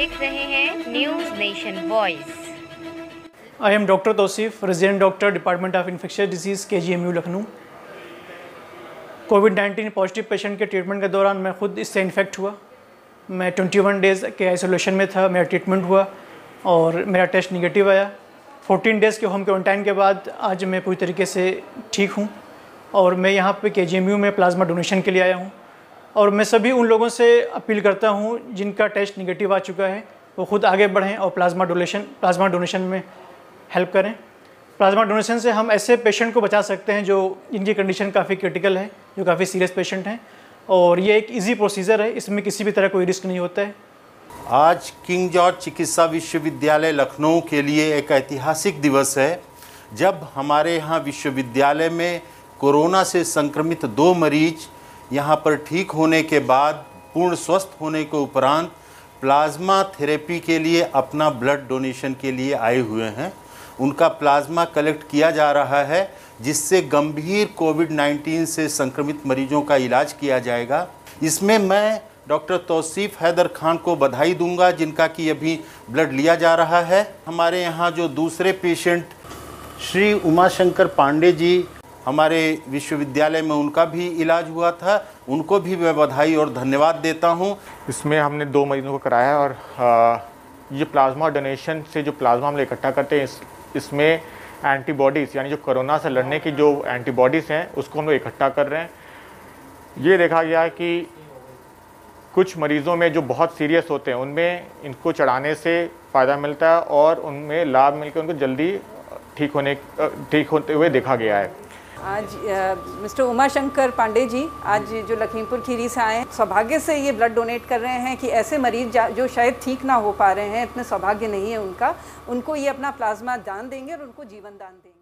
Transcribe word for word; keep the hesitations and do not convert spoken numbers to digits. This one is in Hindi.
देख रहे हैं News Nation voice. I am doctor Tauseef, resident doctor, department of infectious disease, K G M U Lucknow. COVID nineteen positive patient के ट्रीटमेंट के दौरान मैं खुद इससे इन्फेक्ट हुआ। मैं इक्कीस डेज़ के आइसोलेशन में था, मेरा ट्रीटमेंट हुआ और मेरा टेस्ट निगेटिव आया। चौदह डेज़ के होम क्वारंटाइन के बाद आज मैं पूरी तरीके से ठीक हूँ और मैं यहाँ पे के जी एम यू में प्लाज्मा डोनेशन के लिए आया हूँ। और मैं सभी उन लोगों से अपील करता हूँ जिनका टेस्ट निगेटिव आ चुका है, वो खुद आगे बढ़ें और प्लाज्मा डोनेशन प्लाज्मा डोनेशन में हेल्प करें। प्लाज्मा डोनेशन से हम ऐसे पेशेंट को बचा सकते हैं जो जिनकी कंडीशन काफ़ी क्रिटिकल है, जो काफ़ी सीरियस पेशेंट हैं, और ये एक इजी प्रोसीजर है, इसमें किसी भी तरह कोई रिस्क नहीं होता है। आज किंग जॉर्ज चिकित्सा विश्वविद्यालय लखनऊ के लिए एक ऐतिहासिक दिवस है, जब हमारे यहाँ विश्वविद्यालय में कोरोना से संक्रमित दो मरीज यहाँ पर ठीक होने के बाद पूर्ण स्वस्थ होने के उपरांत प्लाज्मा थेरेपी के लिए अपना ब्लड डोनेशन के लिए आए हुए हैं। उनका प्लाज्मा कलेक्ट किया जा रहा है, जिससे गंभीर कोविड नाइन्टीन से संक्रमित मरीजों का इलाज किया जाएगा। इसमें मैं डॉक्टर तौसीफ हैदर खान को बधाई दूंगा, जिनका कि अभी ब्लड लिया जा रहा है। हमारे यहाँ जो दूसरे पेशेंट श्री उमाशंकर पांडे जी हमारे विश्वविद्यालय में, उनका भी इलाज हुआ था, उनको भी मैं बधाई और धन्यवाद देता हूं। इसमें हमने दो मरीजों को कराया है और आ, ये प्लाज्मा डोनेशन से जो प्लाज्मा हम इकट्ठा करते हैं, इस, इसमें एंटीबॉडीज़ यानी जो कोरोना से लड़ने की जो एंटीबॉडीज़ हैं उसको हम लोग इकट्ठा कर रहे हैं। ये देखा गया है कि कुछ मरीज़ों में जो बहुत सीरियस होते हैं उनमें इनको चढ़ाने से फ़ायदा मिलता है और उनमें लाभ मिलकर उनको जल्दी ठीक होने ठीक होते हुए देखा गया है। आज मिस्टर उमाशंकर पांडे जी आज जो लखीमपुर खीरी से आए, सौभाग्य से ये ब्लड डोनेट कर रहे हैं कि ऐसे मरीज जो शायद ठीक ना हो पा रहे हैं, इतने सौभाग्य नहीं है उनका, उनको ये अपना प्लाज्मा दान देंगे और उनको जीवन दान देंगे।